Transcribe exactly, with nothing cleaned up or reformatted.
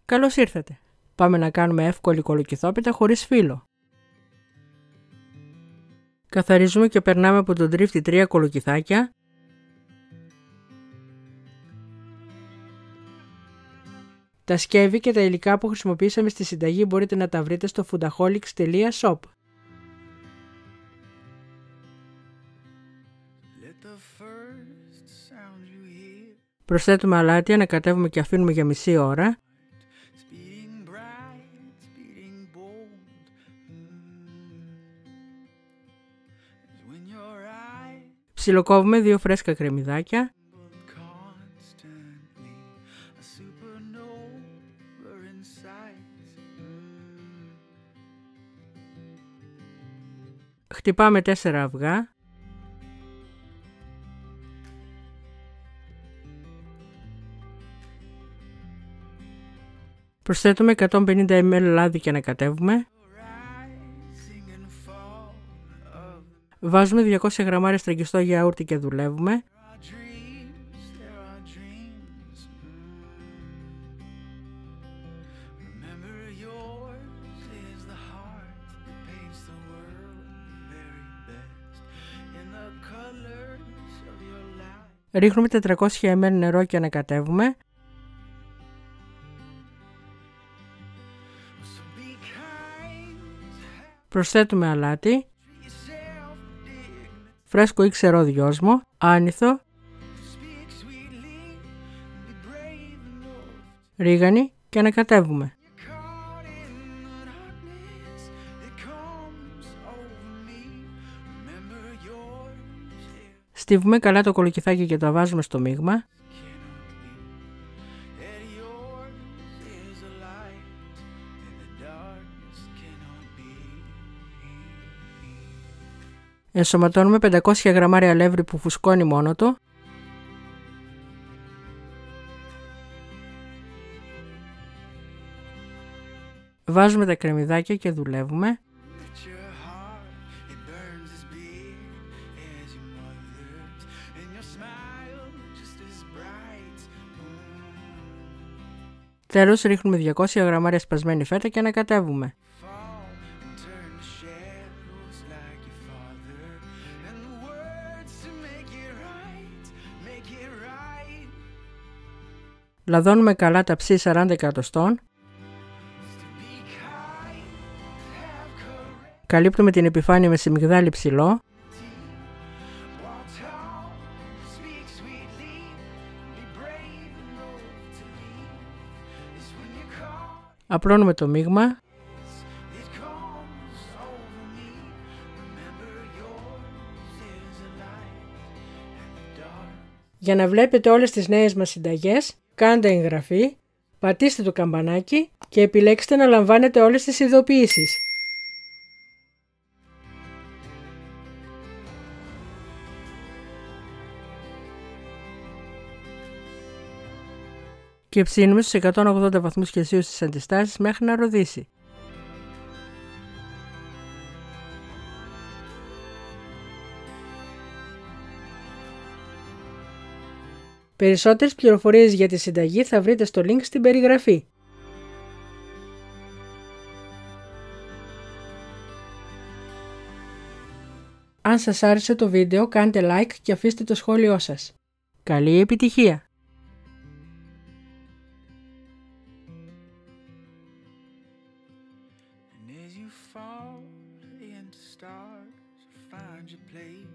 Καλώς ήρθατε. Πάμε να κάνουμε εύκολη κολοκυθόπιτα χωρίς φύλλο. Καθαρίζουμε και περνάμε από τον τρίφτη τρία κολοκυθάκια. Τα σκεύη και τα υλικά που χρησιμοποίησαμε στη συνταγή μπορείτε να τα βρείτε στο foodaholics τελεία shop. Προσθέτουμε αλάτι, ανακατεύουμε και αφήνουμε για μισή ώρα. Ψιλοκόβουμε δύο φρέσκα κρεμμυδάκια. Χτυπάμε τέσσερα αυγά. Προσθέτουμε εκατόν πενήντα μιλιλίτρα λάδι και ανακατεύουμε. Βάζουμε διακόσια γραμμάρια στραγγιστό γιαούρτι και δουλεύουμε. Ρίχνουμε τετρακόσια μιλιλίτρα νερό και ανακατεύουμε. Προσθέτουμε αλάτι, φρέσκο ή ξερό δυόσμο, άνηθο, ρίγανη και ανακατεύουμε. Στίβουμε καλά το κολοκυθάκι και το βάζουμε στο μείγμα. Ενσωματώνουμε πεντακόσια γραμμάρια αλεύρι που φουσκώνει μόνο του. Βάζουμε τα κρεμμυδάκια και δουλεύουμε. Τέλος ρίχνουμε διακόσια γραμμάρια σπασμένη φέτα και ανακατεύουμε. Λαδώνουμε καλά τα ψή σαράντα εκατοστών. Καλύπτουμε την επιφάνεια με σιμιγδάλι ψηλό. Απλώνουμε το μείγμα. Για να βλέπετε όλες τις νέες μας συνταγές, κάντε εγγραφή, πατήστε το καμπανάκι και επιλέξτε να λαμβάνετε όλες τις ειδοποιήσεις. Και ψήνουμε στους εκατόν ογδόντα βαθμούς Κελσίου στις αντιστάσεις μέχρι να ροδίσει. Περισσότερες πληροφορίες για τη συνταγή θα βρείτε στο link στην περιγραφή. Αν σας άρεσε το βίντεο, κάντε like και αφήστε το σχόλιο σας. Καλή επιτυχία! Find your place.